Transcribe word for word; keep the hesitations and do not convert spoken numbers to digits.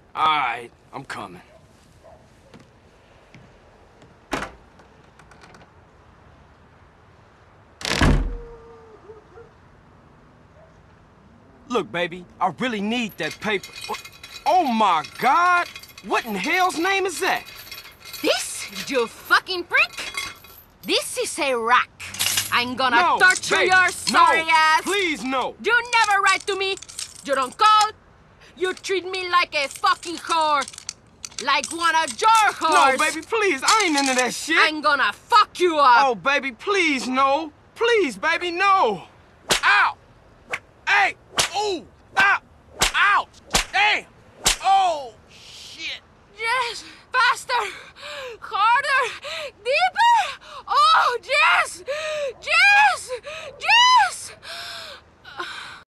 All right, I'm coming. Look, baby, I really need that paper. Oh, my God! What in hell's name is that? This, you fucking prick? This is a rack. I'm gonna no, torture baby, your sorry no, ass. Please, no. You never write to me. You don't call. You treat me like a fucking whore. Like one of your whores. No, baby, please. I ain't into that shit. I'm gonna fuck you up. Oh, baby, please, no. Please, baby, no. Ow! Hey! Ooh!